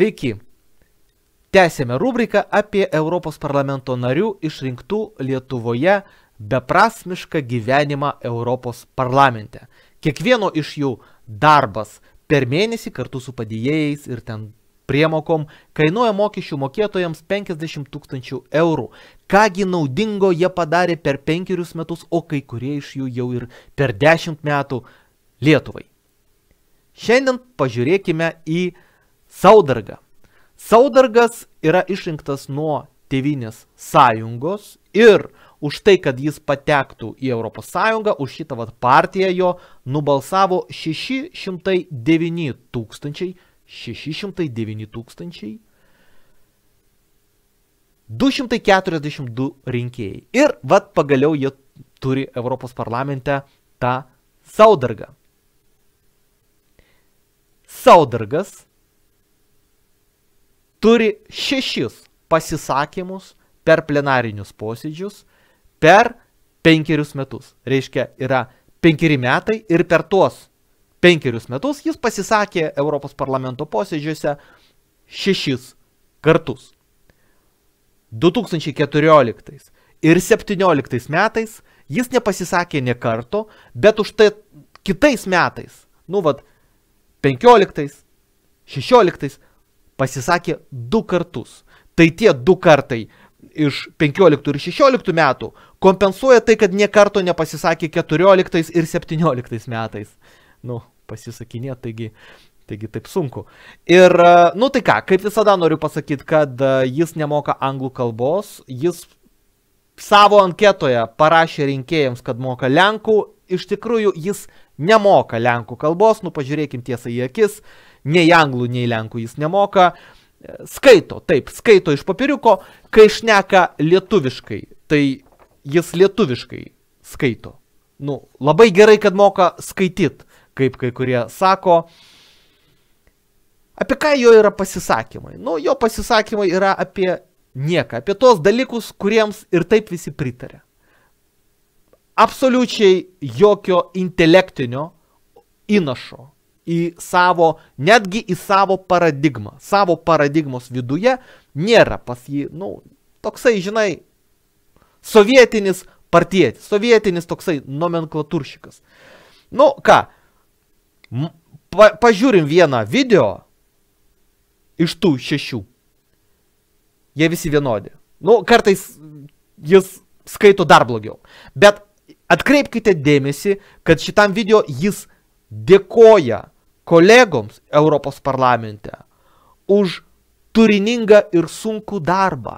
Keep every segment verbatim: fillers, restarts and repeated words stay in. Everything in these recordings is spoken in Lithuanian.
Sveiki. Tęsėme rubriką apie Europos parlamento narių išrinktų Lietuvoje beprasmišką gyvenimą Europos parlamente. Kiekvieno iš jų darbas per mėnesį kartu su padėjėjais ir ten priemokom kainuoja mokesčių mokėtojams penkiasdešimt tūkstančių eurų. Kągi naudingo jie padarė per penkerius metus, o kai kurie iš jų jau ir per dešimt metų Lietuvai. Šiandien pažiūrėkime į Saudargą. Saudargas yra išrinktas nuo Tėvynės sąjungos ir už tai, kad jis patektų į Europos Sąjungą, už šitą vat partiją jo nubalsavo šeši šimtai devyni tūkstančiai, šeši šimtai devyni tūkstančiai, du šimtai keturiasdešimt du rinkėjai. Ir vat pagaliau jie turi Europos parlamente tą Saudargą. Saudargas turi šešis pasisakymus per plenarinius posėdžius per penkerius metus. Reiškia, yra penkeri metai ir per tuos penkerius metus jis pasisakė Europos parlamento posėdžiuose šešis kartus. du tūkstančiai keturioliktais ir septynioliktais metais jis nepasisakė nė karto, bet už tai kitais metais, nu vat, penkioliktais, šešioliktais, pasisakė du kartus. Tai tie du kartai iš penkioliktų ir šešioliktų metų kompensuoja tai, kad nė karto nepasisakė keturioliktais ir septynioliktais metais. Nu, pasisakinė, taigi, taigi taip sunku. Ir, nu tai ką, kaip visada noriu pasakyti, kad jis nemoka anglų kalbos, jis savo anketoje parašė rinkėjams, kad moka lenkų, iš tikrųjų jis nemoka lenkų kalbos, nu pažiūrėkim tiesą į akis, nei anglų, nei lenkų jis nemoka, skaito, taip, skaito iš popieriuko, kai šneka lietuviškai, tai jis lietuviškai skaito. Nu, labai gerai, kad moka skaityt, kaip kai kurie sako. Apie ką jo yra pasisakymai? Nu, jo pasisakymai yra apie nieką, apie tos dalykus, kuriems ir taip visi pritarė. Absoliučiai jokio intelektinio įnašo į savo, netgi į savo paradigmą. Savo paradigmos viduje nėra pas jį, nu, toksai, žinai, sovietinis partietis, sovietinis toksai nomenklatūršikas. Nu, ką, pa, pažiūrim vieną video iš tų šešių. Jie visi vienodi. Nu, kartais jis skaito dar blogiau. Bet atkreipkite dėmesį, kad šitam video jis dėkoja kolegoms Europos parlamente už turiningą ir sunkų darbą.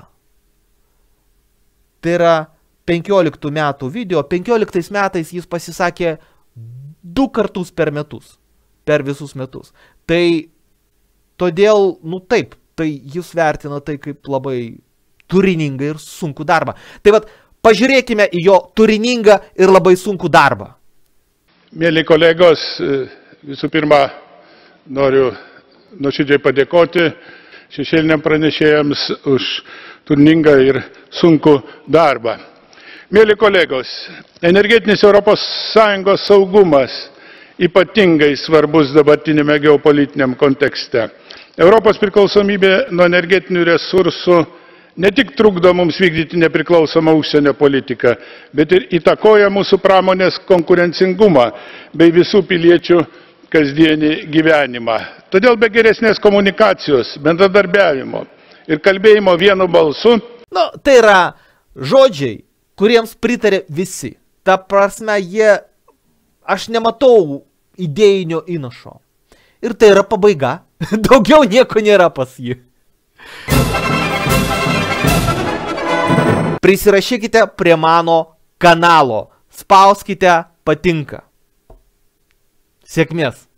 Tai yra penkioliktų metų video. penkioliktais metais jis pasisakė du kartus per metus. Per visus metus. Tai todėl, nu taip, tai jis vertina tai kaip labai turiningą ir sunkų darbą. Tai vat, pažiūrėkime į jo turiningą ir labai sunkų darbą. Mėly kolegos, visų pirma, noriu nuoširdžiai padėkoti šešėliniam pranešėjams už turiningą ir sunkų darbą. Mėly kolegos, energetinis Europos Sąjungos saugumas ypatingai svarbus dabartinėme geopolitiniam kontekste. Europos priklausomybė nuo energetinių resursų ne tik trukdo mums vykdyti nepriklausomą užsienio politiką, bet ir įtakoja mūsų pramonės konkurencingumą bei visų piliečių kasdienį gyvenimą. Todėl be geresnės komunikacijos, bendradarbiavimo ir kalbėjimo vienu balsu. Nu, tai yra žodžiai, kuriems pritarė visi. Ta prasme, jie, aš nematau idėjinio įnašo. Ir tai yra pabaiga. Daugiau nieko nėra pas jį. Prisirašykite prie mano kanalo, spauskite patinka. Sėkmės.